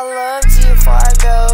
I loved you, Fargo.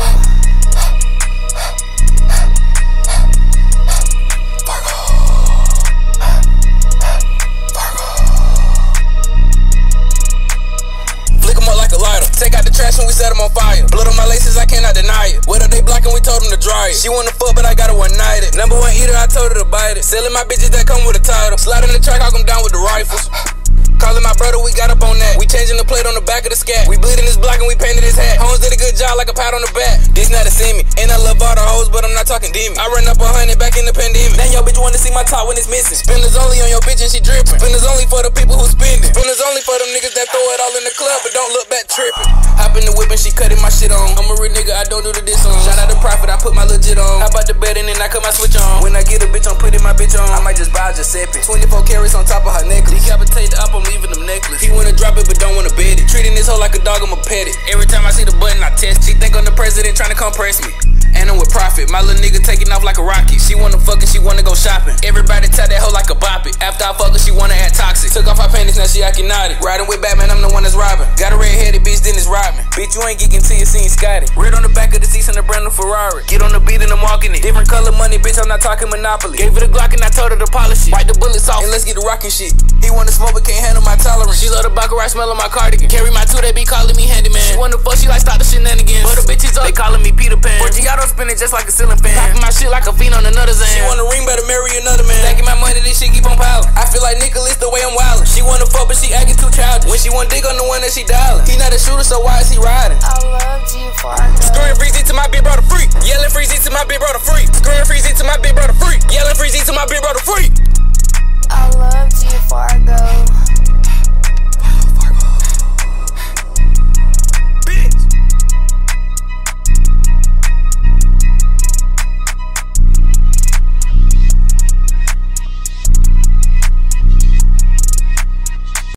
Flick them up like a lighter. Take out the trash and we set them on fire. Blood on my laces, I cannot deny it. Whether they blocking, we told them to dry it. She wanna fuck, but I got her one nighted. Number one eater, I told her to bite it. Selling my bitches that come with a title. Sliding the track, I come down with the rifles. Calling my brother, we got up on that. We changing the plate on the back of the scat. We bleeding this block and we painted his hat. Holmes did a good job like a pat on the back. This not a semi. And I love all the hoes, but I'm not talking demon. I ran up 100 back in the pandemic. Then your bitch wanna see my top when it's missing. Spinners only on your bitch and she dripping. Spinners only for the people who spending. Spinners only for them niggas that throw it all in the club but don't look back tripping. Hop in the whip and she cutting my shit on. I'm a real nigga, I don't do the diss on. Shout out to Profit, I put my legit on. Hop out the bed and then I cut my switch on. When I get a bitch, I'm putting my bitch on. I might just buy a Giuseppe. 24 carats on top of her necklace. Decapitate the up, I'm leaving them necklace. He wanna drop it but don't wanna bet it. Treating this hoe like a dog, I'ma pet it. Every time I see the button, I test. She think I'm the president trying to compress me. And I'm with Profit, my little nigga taking off like a rocket. She wanna fuck and she wanna go shopping. Everybody tell that hoe like a bop it. After I fuck her, she wanna act toxic. Took off her panties, now she acting naughty. Riding with Batman, I'm the one that's robbing. Got a red-headed bitch, then it's robbing. Bitch, you ain't geeking till you seen Scotty. Red on the back of the seats in a brand new Ferrari. Get on the beat and I'm walking it. Different color money, bitch, I'm not talking Monopoly. Gave her the Glock and I told her to polish it. Wipe the bullets off and let's get the rockin' shit. He wanna smoke but can't handle my tolerance. She love the bacc smell of my cardigan. Carry my two, they be calling me handyman. She wanna fuck, she like stop the shenanigans. But the bitches up, they calling me Peter Pan. Forgiato spinning just like a ceiling fan. Popping my shit like a fiend on another zan. She wanna ring, better marry another man. Stacking my money, this shit keep on piling. I feel like Nicholas the way I'm wildin'. She wanna fuck, but she acting too childish. When she wanna dig on the one that she dialing. He not a shooter, so why is he riding? I loved you, Fargo. Screwing freezy to my big brother free. Yelling freezy to my big brother free. Screwing freezy to my big brother.